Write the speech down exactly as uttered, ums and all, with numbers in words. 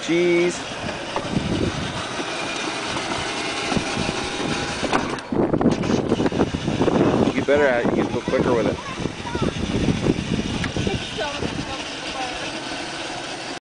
Jeez. You better, you can go quicker with it.